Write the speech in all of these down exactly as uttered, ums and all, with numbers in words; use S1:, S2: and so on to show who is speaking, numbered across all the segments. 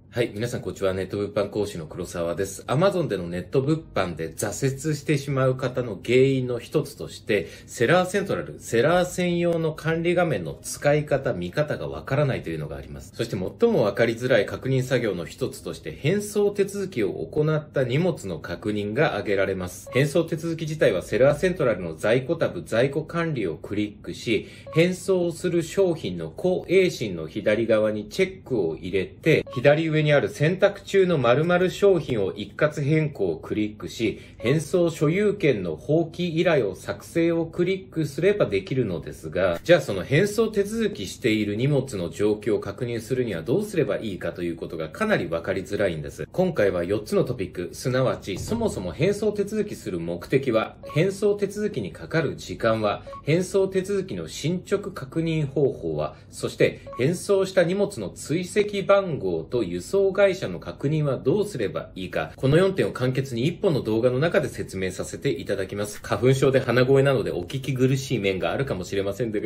S1: はい。皆さん、こんにちは。ネット物販講師の黒沢です。Amazon でのネット物販で挫折してしまう方の原因の一つとして、セラーセントラル、セラー専用の管理画面の使い方、見方がわからないというのがあります。そして最もわかりづらい確認作業の一つとして、返送手続きを行った荷物の確認が挙げられます。返送手続き自体はセラーセントラルの在庫タブ、在庫管理をクリックし、返送する商品のコ A 針の左側にチェックを入れて、左上にある選択中の〇〇商品を一括変更をクリックし、返送所有権の放棄依頼を作成をクリックすればできるのですが、じゃあその返送手続きしている荷物の状況を確認するにはどうすればいいかということがかなりわかりづらいんです。今回はよっつのトピック、すなわちそもそも返送手続きする目的は、返送手続きにかかる時間は、返送手続きの進捗確認方法は、そして返送した荷物の追跡番号と輸送会社の確認はどうすればいいか、このよんてんを簡潔にいっぽんの動画の中で説明させていただきます。花粉症で鼻声なのでお聞き苦しい面があるかもしれませんが、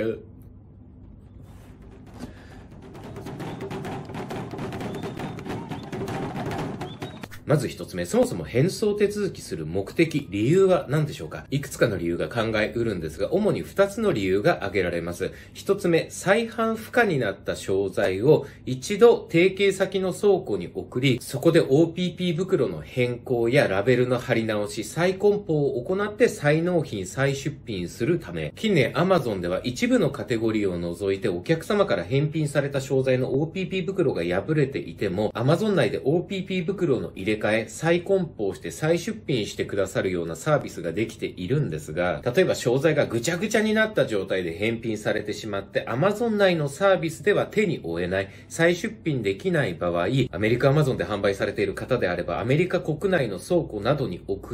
S1: まず一つ目、そもそも返送手続きする目的、理由は何でしょうか？いくつかの理由が考えうるんですが、主に二つの理由が挙げられます。一つ目、再販不可になった商材を一度提携先の倉庫に送り、そこで オーピーピー 袋の変更やラベルの貼り直し、再梱包を行って再納品、再出品するため、近年 Amazon では一部のカテゴリーを除いてお客様から返品された商材の オーピーピー 袋が破れていても、Amazon 内で オーピーピー 袋の入れ替え、再梱包して再出品してくださるようなサービスができているんですが、例えば商材がぐちゃぐちゃになった状態で返品されてしまって Amazon 内のサービスでは手に負えない、再出品できない場合、アメリカ Amazon で販売されている方であればアメリカ国内の倉庫などに送って、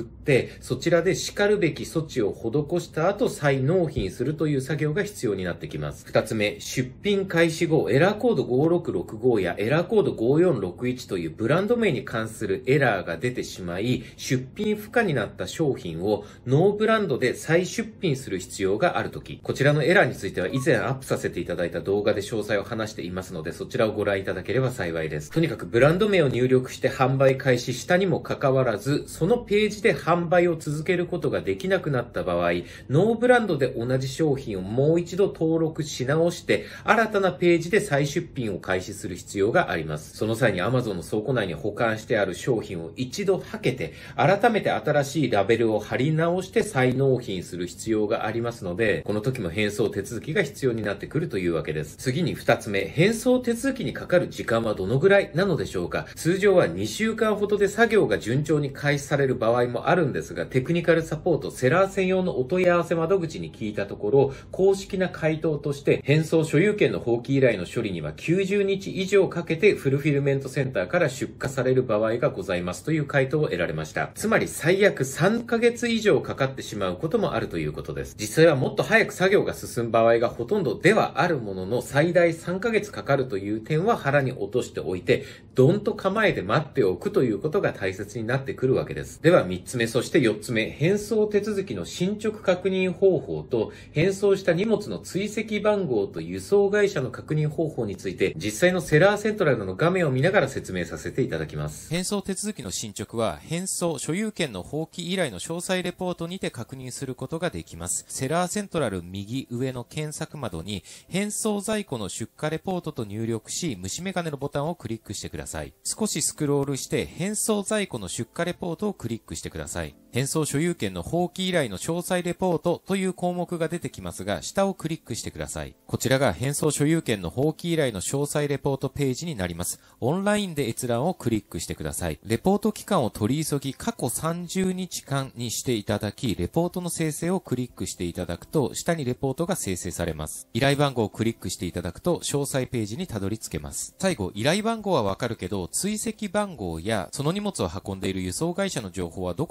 S1: そちらで叱るべき措置を施した後再納品するという作業が必要になってきます。二つ目、出品開始後、エラーコードごろくろくごやエラーコードごよんろくいちというブランド名に関するエラーが出てしまい、出品不可になった商品をノーブランドで再出品する必要があるとき、こちらのエラーについては以前アップさせていただいた動画で詳細を話していますので、そちらをご覧いただければ幸いです。とにかくブランド名を入力して販売開始したにもかかわらず、そのページで販売を続けることができなくなった場合、ノーブランドで同じ商品をもう一度登録し直して、新たなページで再出品を開始する必要があります。その際に Amazon の倉庫内に保管してある商品を一度はけて、改めて新しいラベルを貼り直して再納品する必要がありますので、この時も返送手続きが必要になってくるというわけです。次に二つ目、返送手続きにかかる時間はどのぐらいなのでしょうか？通常はにしゅうかんほどで作業が順調に開始される場合もあるんですが、テクニカルサポート、セラー専用のお問い合わせ窓口に聞いたところ、公式な回答として、返送所有権の放棄依頼の処理にはきゅうじゅうにち以上かけてフルフィルメントセンターから出荷される場合がございますという回答を得られました。つまり最悪さんかげつ以上かかってしまうこともあるということです。実際はもっと早く作業が進む場合がほとんどではあるものの、最大さんかげつかかるという点は腹に落としておいて、どんと構えて待っておくということが大切になってくるわけです。ではみっつめ、そしてよっつめ、返送手続きの進捗確認方法と、返送した荷物の追跡番号と輸送会社の確認方法について、実際のセラーセントラルの画面を見ながら説明させていただきます。
S2: 返送手続きの進捗は、返送所有権の放棄依頼の詳細レポートにて確認することができます。セラーセントラル右上の検索窓に、返送在庫の出荷レポートと入力し、虫眼鏡のボタンをクリックしてください。少しスクロールして、返送在庫の出荷レポートをクリックしてください。返送所有権の放棄依頼の詳細レポートという項目が出てきますが、下をクリックしてください。こちらが返送所有権の放棄依頼の詳細レポートページになります。オンラインで閲覧をクリックしてください。レポート期間を取り急ぎ過去さんじゅうにちかんにしていただき、レポートの生成をクリックしていただくと、下にレポートが生成されます。依頼番号をクリックしていただくと、詳細ページにたどり着けます。最後、依頼番号はわかるけど、追跡番号やその荷物を運んでいる輸送会社の情報はどこで確認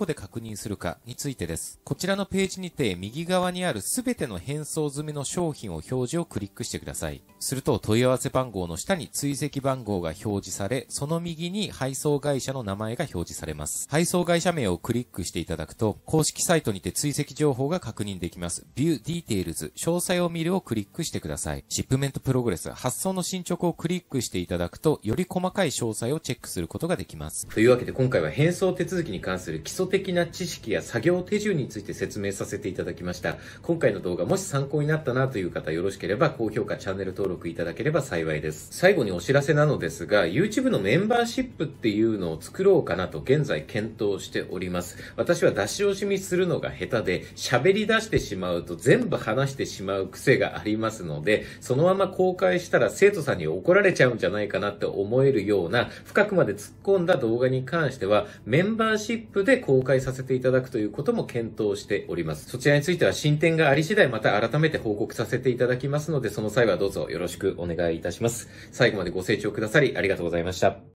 S2: 認するかについてです。こちらのページにて右側にあるすべての返送済みの商品を表示をクリックしてください。すると問い合わせ番号の下に追跡番号が表示され、その右に配送会社の名前が表示されます。配送会社名をクリックしていただくと、公式サイトにて追跡情報が確認できます。View Details、詳細を見るをクリックしてください。シップメントプログレス、発送の進捗をクリックしていただくと、より細かい詳細をチェックすることができます。
S1: というわけで今回は返送手続きに関する基礎的な知識や作業手順について説明させていただきました。今回の動画もし参考になったなという方よろしければ高評価、チャンネル登録いただければ幸いです。最後にお知らせなのですが、YouTube のメンバーシップっていうのを作ろうかなと現在検討しております。私は出し惜しみするのが下手で、喋り出してしまうと全部話してしまう癖がありますので、そのまま公開したら生徒さんに怒られちゃうんじゃないかなって思えるような深くまで突っ込んだ動画に関してはメンバーシップで公開させていただくということも検討しております。そちらについては進展があり次第また改めて報告させていただきますので、その際はどうぞよろしくお願いいたします。最後までご清聴くださりありがとうございました。